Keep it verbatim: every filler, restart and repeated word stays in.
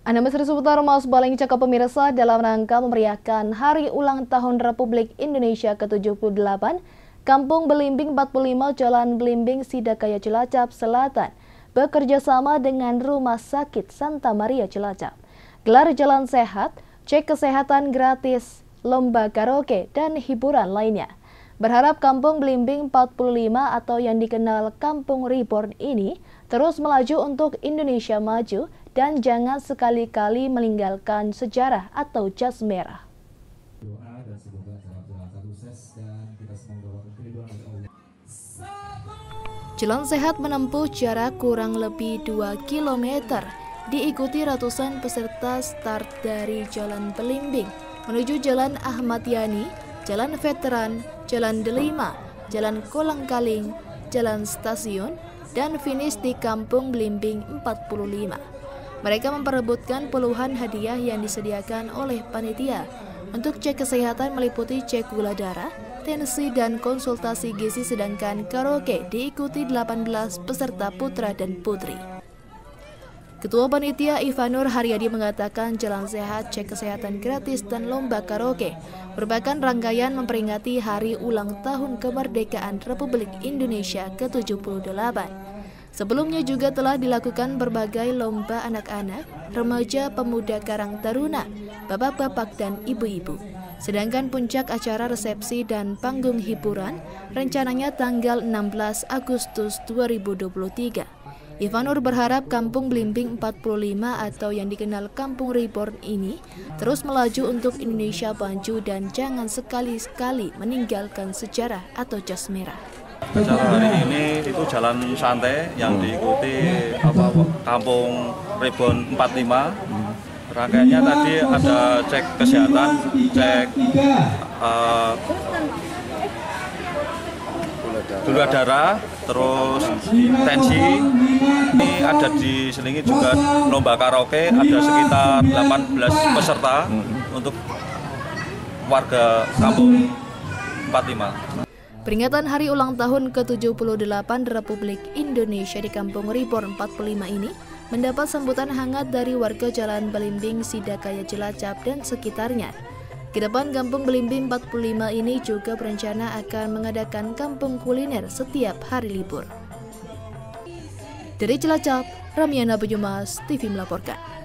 Anda masih seputar Mas Baling Cakap pemirsa dalam rangka memeriahkan Hari Ulang Tahun Republik Indonesia ke tujuh puluh delapan, Kampung Belimbing empat puluh lima Jalan Belimbing Sidakaya Cilacap Selatan bekerja sama dengan Rumah Sakit Santa Maria Cilacap. Gelar jalan sehat, cek kesehatan gratis, lomba karaoke, dan hiburan lainnya. Berharap Kampung Belimbing empat puluh lima atau yang dikenal Kampung Reborn ini terus melaju untuk Indonesia maju dan jangan sekali-kali meninggalkan sejarah atau jas merah. Jalan sehat menempuh jarak kurang lebih dua kilometer, diikuti ratusan peserta start dari Jalan Belimbing menuju Jalan Ahmad Yani, Jalan Veteran, Jalan Delima, Jalan Kolang-Kaling, Jalan Stasiun, dan finish di Kampung Belimbing empat puluh lima. Mereka memperebutkan puluhan hadiah yang disediakan oleh panitia. Untuk cek kesehatan meliputi cek gula darah, tensi, dan konsultasi gizi, sedangkan karaoke diikuti delapan belas peserta putra dan putri. Ketua Panitia Ivanur Haryadi mengatakan jalan sehat, cek kesehatan gratis, dan lomba karaoke merupakan rangkaian memperingati Hari Ulang Tahun Kemerdekaan Republik Indonesia ke tujuh puluh delapan. Sebelumnya juga telah dilakukan berbagai lomba anak-anak, remaja, pemuda, karang taruna, bapak-bapak, dan ibu-ibu. Sedangkan puncak acara resepsi dan panggung hiburan rencananya tanggal enam belas Agustus dua ribu dua puluh tiga. Ivanur berharap Kampung Belimbing empat puluh lima atau yang dikenal Kampung Reborn ini terus melaju untuk Indonesia maju dan jangan sekali-sekali meninggalkan sejarah atau jas merah. Acara hari ini itu jalan santai yang diikuti apa, Kampung Reborn empat puluh lima. Rangkaiannya tadi ada cek kesehatan, cek uh, gula darah, terus tensi. Ini ada diselingi juga lomba karaoke, ada sekitar delapan belas peserta untuk warga Kampung empat puluh lima. Peringatan Hari Ulang Tahun ke tujuh puluh delapan Republik Indonesia di Kampung Reborn empat puluh lima ini mendapat sambutan hangat dari warga Jalan Belimbing Sidakaya Cilacap dan sekitarnya. Kedepan Kampung Belimbing empat puluh lima ini juga berencana akan mengadakan kampung kuliner setiap hari libur. Dari Cilacap, Ramiana Bejumas, T V melaporkan.